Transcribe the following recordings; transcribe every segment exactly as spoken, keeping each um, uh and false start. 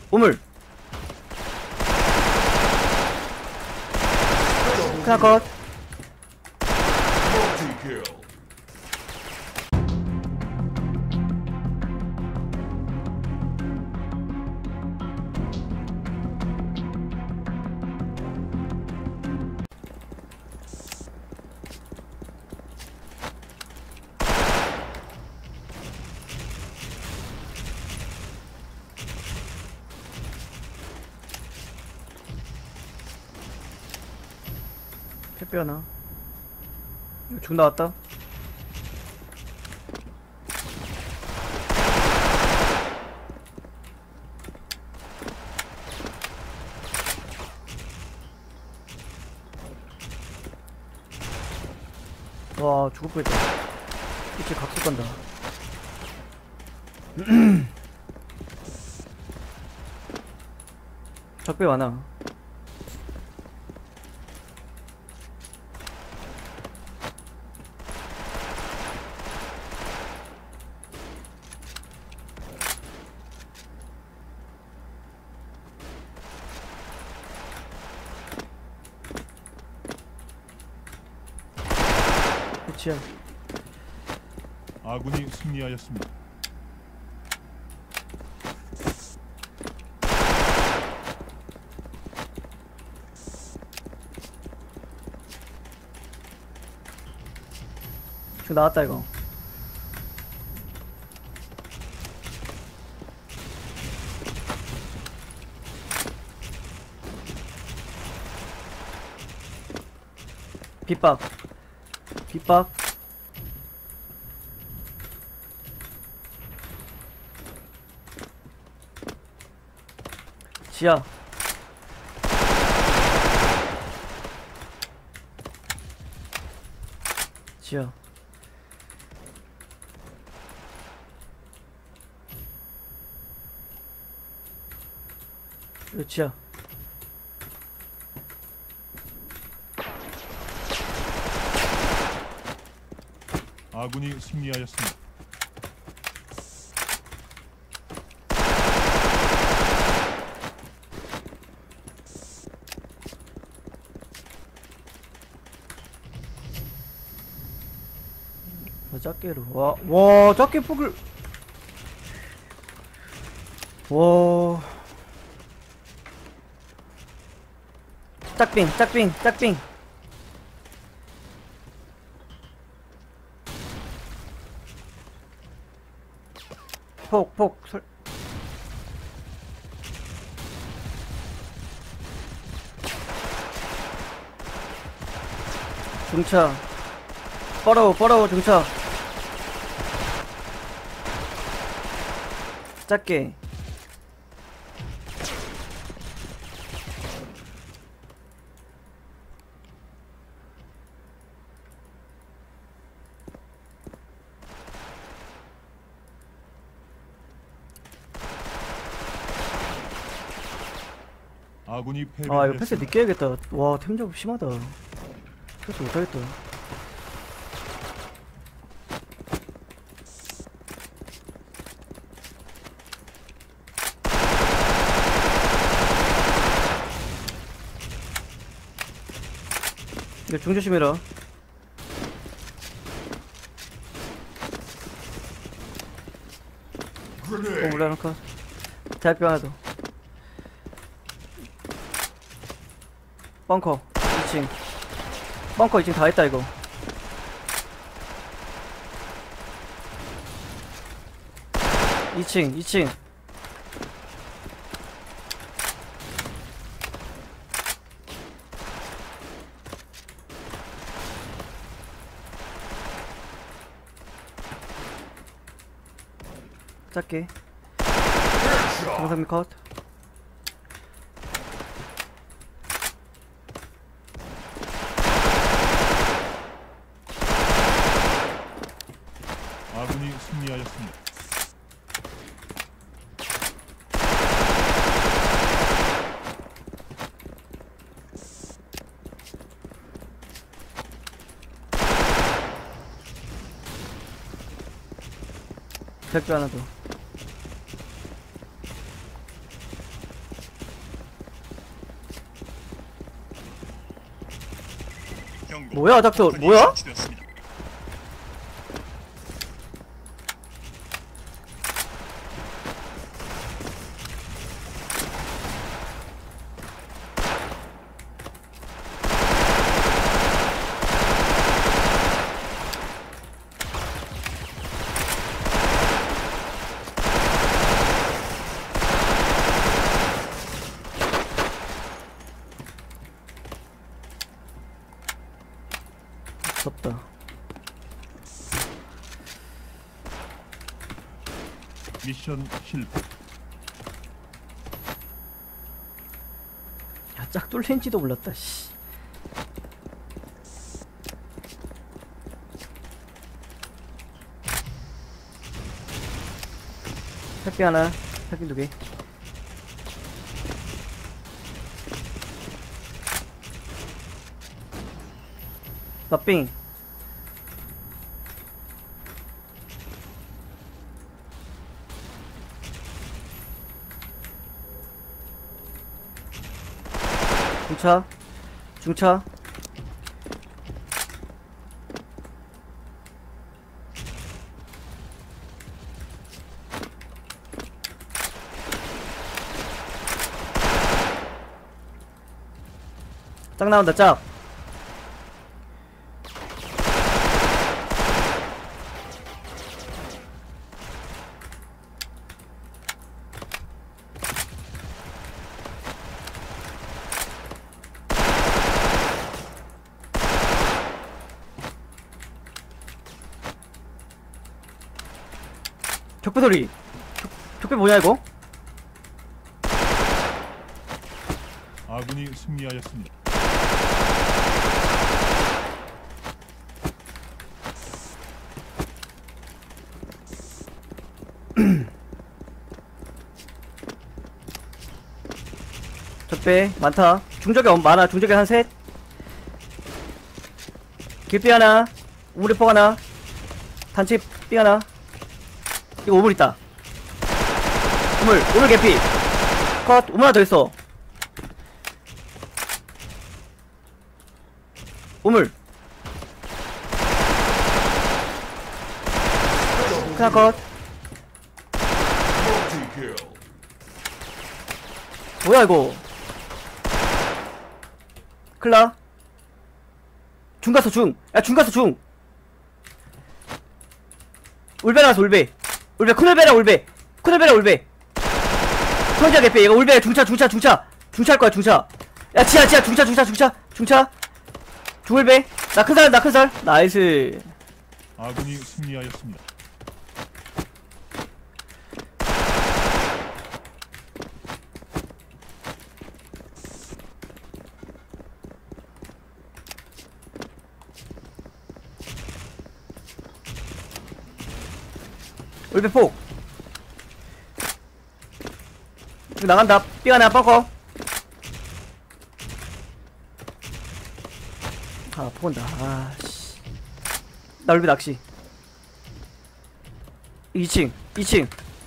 우물. 하나 컷. 택배 하나. 중 나왔다. 와, 죽을 뻔했다. 이제 각속 간다. 적배 많아. 그치야. 아군이 승리하였습니다. 중 나왔다 이거. 빗박. 빗박. 지하. 지하. 이거 지하. 아군이 승리하였습니다. 아, 작게로. 와, 와, 작게 폭을. 와. 짝빙, 짝빙, 짝빙. 폭, 폭, 설. 중차. 뻘어오, 뻘어오, 중차. 작게. 아군이 패배했습니다. 아, 이거 패스 늦게 해야겠다. 와, 템 작업 심하다. 패스 못하겠다. 이거 중 조심해라. 어, 몰라, 놓고. 대학병 하나 더. 벙커 이 층. 벙커 이 층 다 했다 이거. 이 층 이 층. 작게. 정상미 컷. 아군이 승리하였습니다. 백조 하나 더. 경고. 뭐야, 닥터, 폭탄이 뭐야? 설치되었습니다. 무섭다. 미션 실패. 야, 짝 뚫린지도 몰랐다, 씨. 햇빛 하나, 햇빛 두 개. 나삥. 중차, 중차. 짝 나온다, 짝. 격배 소리. 격, 격배 뭐냐 이거? 아군이 승리하였습니다. 적배 많다. 중적이 엄- 많아. 중적이 한 셋. 길삐 하나. 우물에 폭 하나. 단체 삐 하나. 이거 우물 있다. 우물 우물 개피. 컷. 우물 하나 더 있어. 우물. 그냥 컷. 뭐야 이거? 클라. 중 갔어 중. 야 중 갔어 중. 울베 나왔어 울베. 울베 큰울베라 울베. 큰울베라 울베. 천자 개피. 얘가 울베 중차 중차 중차. 중차 할 거야 중차. 야 지하 지하 중차 중차 중차 중차. 중울베. 나 큰살 나 큰살. 나이스. 아군이 승리하였습니다. 울베 폭. 이거 나간다. 삐가 내가 뻥커. 아 폭온다. 아씨. 나 울베 낚시. 이 층 이 층.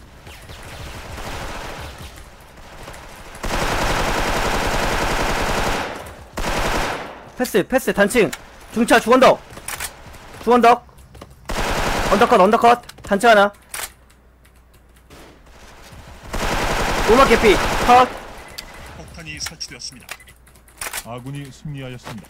패스 패스 단층. 중차 중언덕. 중언덕. 언더컷 언더컷. 단층 하나. 오막 개피 컷. 폭탄이 설치되었습니다. 아군이 승리하였습니다.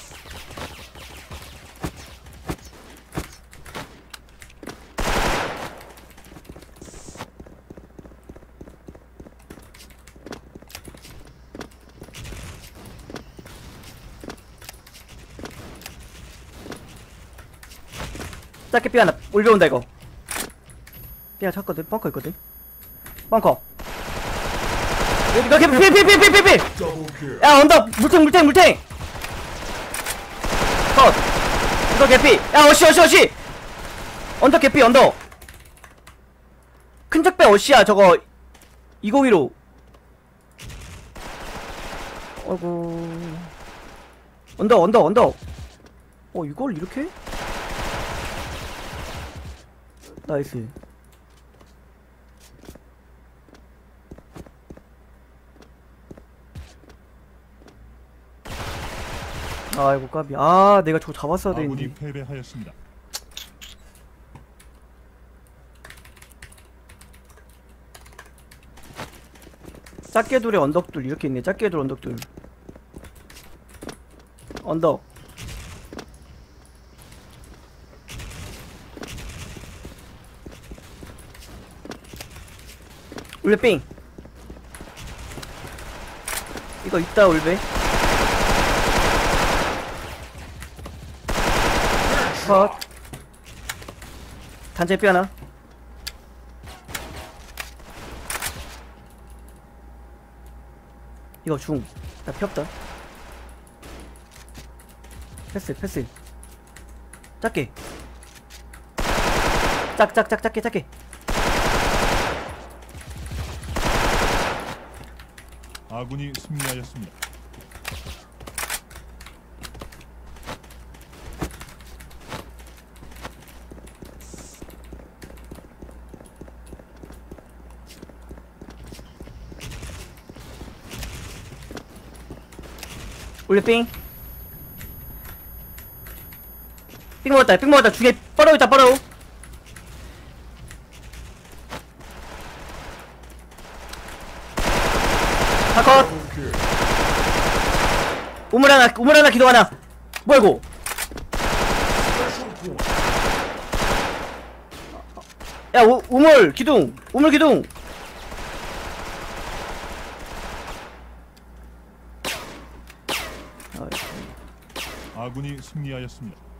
짧게 삐 하나 울베 온다 이거. 삐가 찼거든. 벙커 있거든. 벙커. 여기 여기 피피피피피피. 야 언더 물탱 물탱 물탱. 컷. 언더 개피. 야 어시 어시 어시. 언더 개피 언더. 큰 적배 어시야 저거. 이공일오. 어이구. 언더 언더 언더. 어 이걸 이렇게? 나이스. 아이고 까비. 아 내가 저거 잡았어야 아군이 되는데. 패배하였습니다. 작게 돌에 언덕돌 이렇게 있네. 작게 돌 언덕돌. 언덕. 울베 삥. 이거 있다 울베. 컷. 단체 삐 하나. 이거 중. 나 피 없다. 패스 패스. 작게. 짝짝짝 작게 작게. 아군이 승리하였습니다. 울베 삥. 삥 먹었다 삥 먹었다. 중에 뻘어 있다 뻘어. 다컷. 우물 하나 우물 하나 기둥 하나. 뭐야 이거. 야 우, 우물 기둥 우물 기둥. 아군이 승리하였습니다.